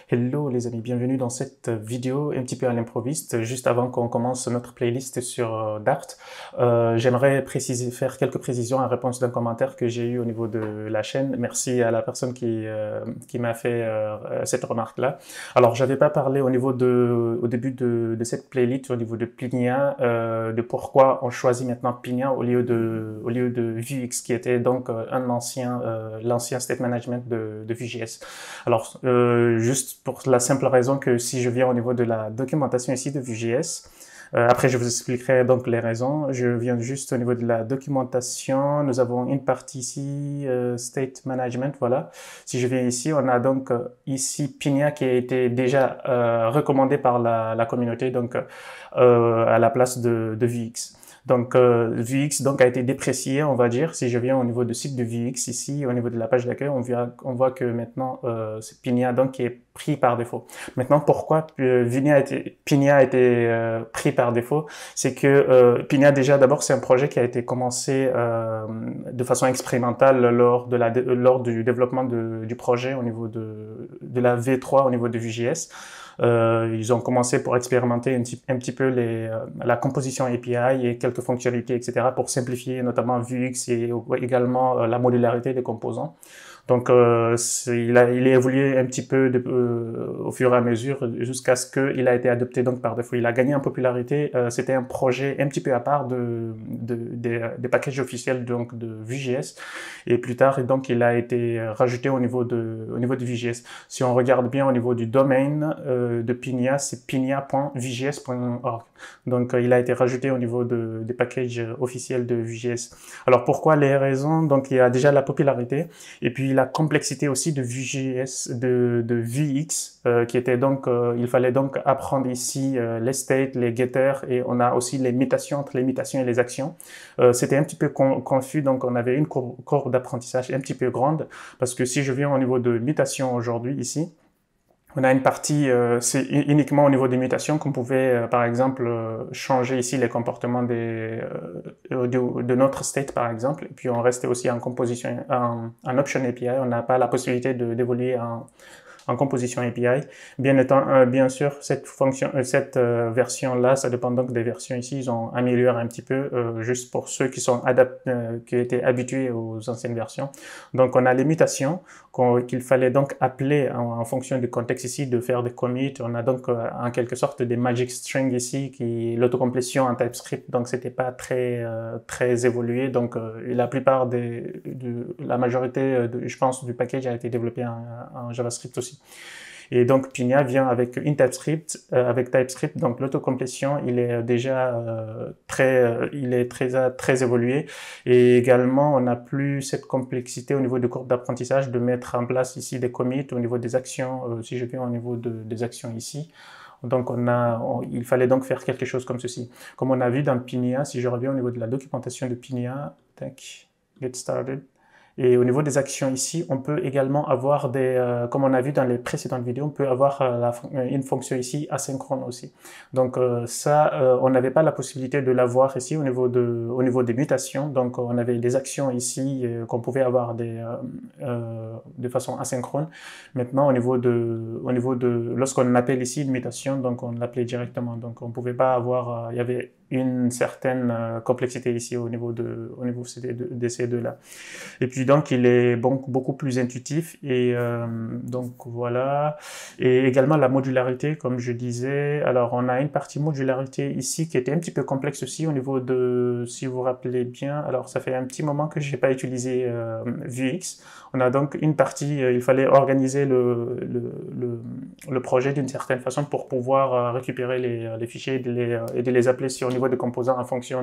Hello les amis, bienvenue dans cette vidéo un petit peu à l'improviste. Juste avant qu'on commence notre playlist sur Dart, j'aimerais faire quelques précisions en réponse d'un commentaire que j'ai eu au niveau de la chaîne. Merci à la personne qui m'a fait cette remarque-là. Alors, j'avais pas parlé au début de cette playlist, au niveau de Pinia, de pourquoi on choisit maintenant Pinia au lieu de Vuex, qui était donc l'ancien state management de Vue.js. Alors, juste pour la simple raison que si je viens au niveau de la documentation ici de Vue.js, après je vous expliquerai donc les raisons, je viens juste au niveau de la documentation, nous avons une partie ici, State Management, voilà. Si je viens ici, on a donc ici Pinia qui a été déjà recommandé par la communauté, donc à la place de Vuex. Donc, Vuex donc, a été déprécié, on va dire. Si je viens au niveau du site de Vuex, ici, au niveau de la page d'accueil, on voit que maintenant, c'est Pinia donc, qui est pris par défaut. Maintenant, pourquoi Pinia a été pris par défaut? C'est que Pinia, déjà, d'abord, c'est un projet qui a été commencé de façon expérimentale lors du développement du projet au niveau de la V3 au niveau de Vue.js. Ils ont commencé pour expérimenter un petit peu la composition API et quelques fonctionnalités, etc., pour simplifier notamment Vuex et également la modularité des composants. Donc, il a évolué un petit peu au fur et à mesure jusqu'à ce qu'il a été adopté donc par défaut. Il a gagné en popularité. C'était un projet un petit peu à part des packages officiels donc de Vue.js. Et plus tard, donc, il a été rajouté au niveau de Vue.js. Si on regarde bien au niveau du domaine de Pinia, c'est pinia.vujs.org. Donc, il a été rajouté au niveau des packages officiels de Vue.js. Alors, pourquoi les raisons? Donc, il y a déjà la popularité. Et puis la complexité aussi de Vue.js, de Vuex, qui était donc, il fallait donc apprendre ici les states, les getters, et on a aussi les mutations entre les mutations et les actions. C'était un petit peu confus, donc on avait une courbe d'apprentissage un petit peu grande, parce que si je viens au niveau de mutation aujourd'hui ici, on a une partie, c'est uniquement au niveau des mutations qu'on pouvait, par exemple, changer ici les comportements de notre state, par exemple. Et puis on restait aussi en composition, en option API. On n'a pas la possibilité d'évoluer en composition API. Bien sûr, cette version-là, ça dépend donc des versions ici. Ils ont amélioré un petit peu, juste pour ceux qui étaient habitués aux anciennes versions. Donc, on a les mutations qu'il fallait donc appeler en fonction du contexte ici, de faire des commits. On a donc en quelque sorte des magic strings ici, l'autocomplétion en TypeScript, donc c'était pas très évolué. Donc, la majorité, je pense, du package a été développé en JavaScript aussi. Et donc Pinia vient avec une TypeScript, donc l'autocomplétion, il est déjà très évolué. Et également, on n'a plus cette complexité au niveau de courbe d'apprentissage de mettre en place ici des commits au niveau des actions, si je viens au niveau des actions ici. Donc il fallait donc faire quelque chose comme ceci. Comme on a vu dans Pinia, si je reviens au niveau de la documentation de Pinia, tac, get started. Et au niveau des actions ici, on peut également avoir comme on a vu dans les précédentes vidéos, on peut avoir une fonction ici asynchrone aussi. Donc on n'avait pas la possibilité de l'avoir ici au niveau des mutations. Donc on avait des actions ici qu'on pouvait avoir de façon asynchrone. Maintenant lorsqu'on appelle ici une mutation, donc on l'appelait directement. Donc on pouvait pas avoir, il y avait une certaine complexité ici au niveau de ces deux-là. Et puis donc il est beaucoup plus intuitif et donc voilà. Et également la modularité, comme je disais. Alors on a une partie modularité ici qui était un petit peu complexe aussi au niveau si vous vous rappelez bien. Alors ça fait un petit moment que j'ai pas utilisé Vuex. On a donc une partie, il fallait organiser le projet d'une certaine façon pour pouvoir récupérer les fichiers et de les appeler au niveau des composants en fonction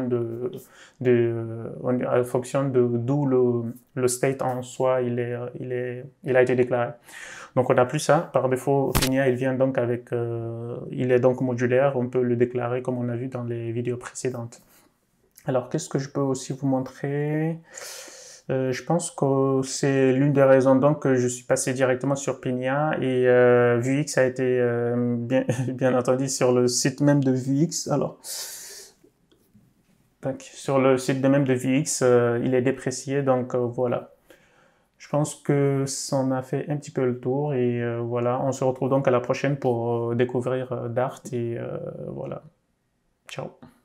d'où le state en soi il a été déclaré. Donc on n'a plus ça. Par défaut, Pinia il vient donc il est donc modulaire. On peut le déclarer comme on a vu dans les vidéos précédentes. Alors qu'est-ce que je peux aussi vous montrer? Je pense que c'est l'une des raisons donc que je suis passé directement sur Pinia et Vuex a été bien entendu sur le site même de Vuex. Alors, sur le site même de Vuex, il est déprécié, donc voilà. Je pense que ça en a fait un petit peu le tour et voilà, on se retrouve donc à la prochaine pour découvrir Dart et voilà. Ciao.